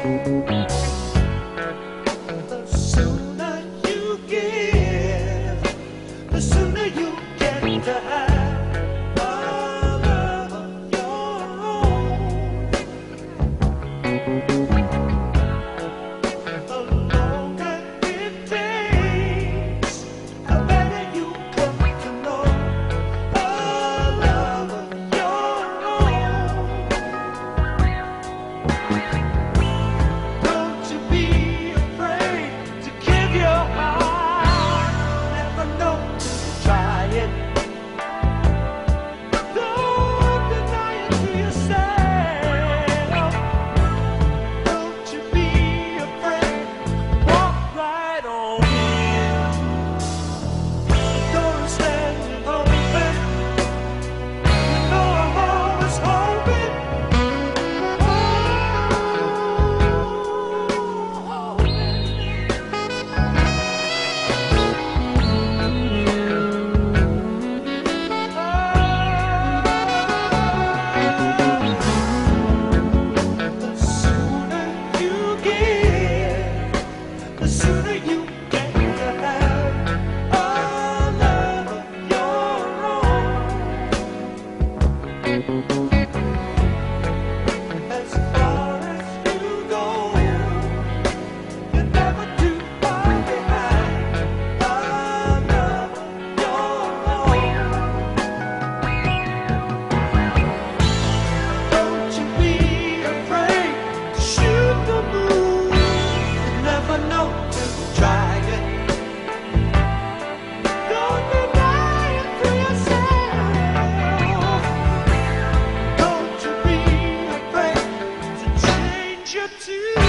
The sooner you give, the sooner you get to have a love of your own. The longer it takes, the better you come to know a love of your own. Don't you be afraid to give your heart. Never know till you try it. Don't deny it to yourself. Don't you be afraid. Walk right on in. Don't stand it open. You know I'm always hoping. The sooner you give, the sooner you get to have a love of your own. As far as you go, you're never too far behind a love of your own. Don't you be afraid to shoot the moon. You never know till you try it. Don't deny it to yourself. Don't you be afraid to change your tune.